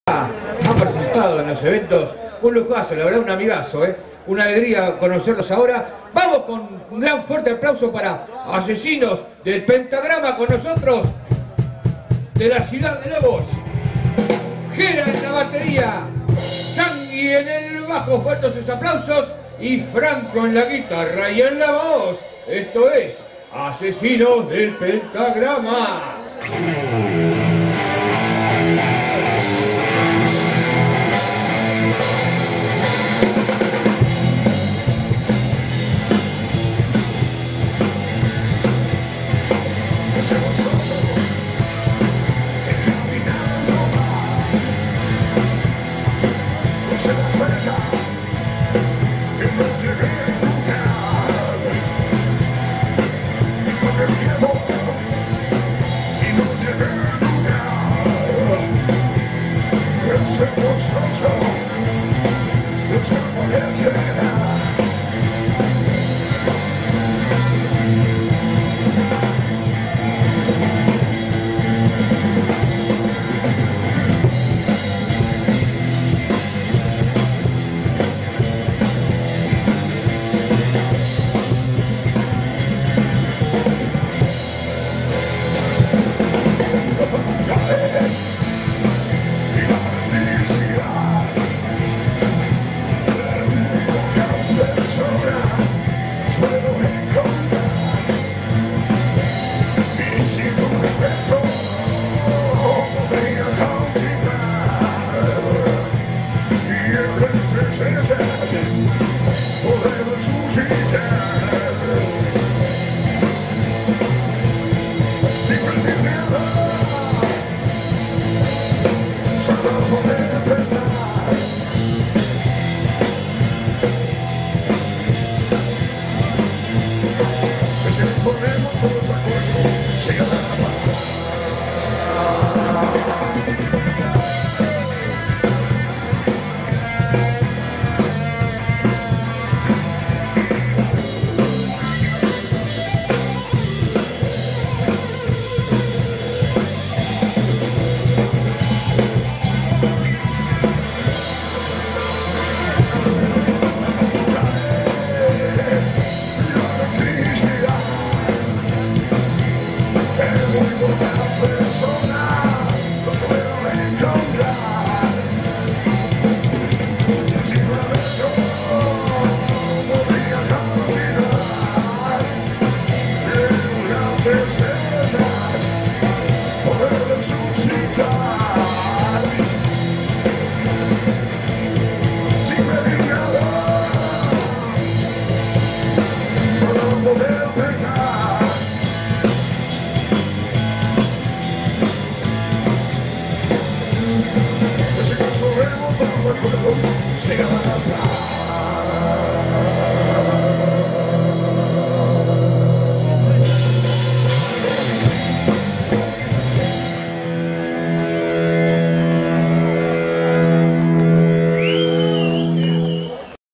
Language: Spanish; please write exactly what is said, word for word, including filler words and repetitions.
Han participado en los eventos, un lujazo, la verdad un amigazo, ¿eh? Una alegría conocerlos ahora. Vamos con un gran fuerte aplauso para Asesinos del Pentagrama con nosotros, de la ciudad de Lobos. Gera en la batería, Sangui en el bajo, fuertes sus aplausos, y Franco en la guitarra y en la voz. Esto es Asesinos del Pentagrama. Llega la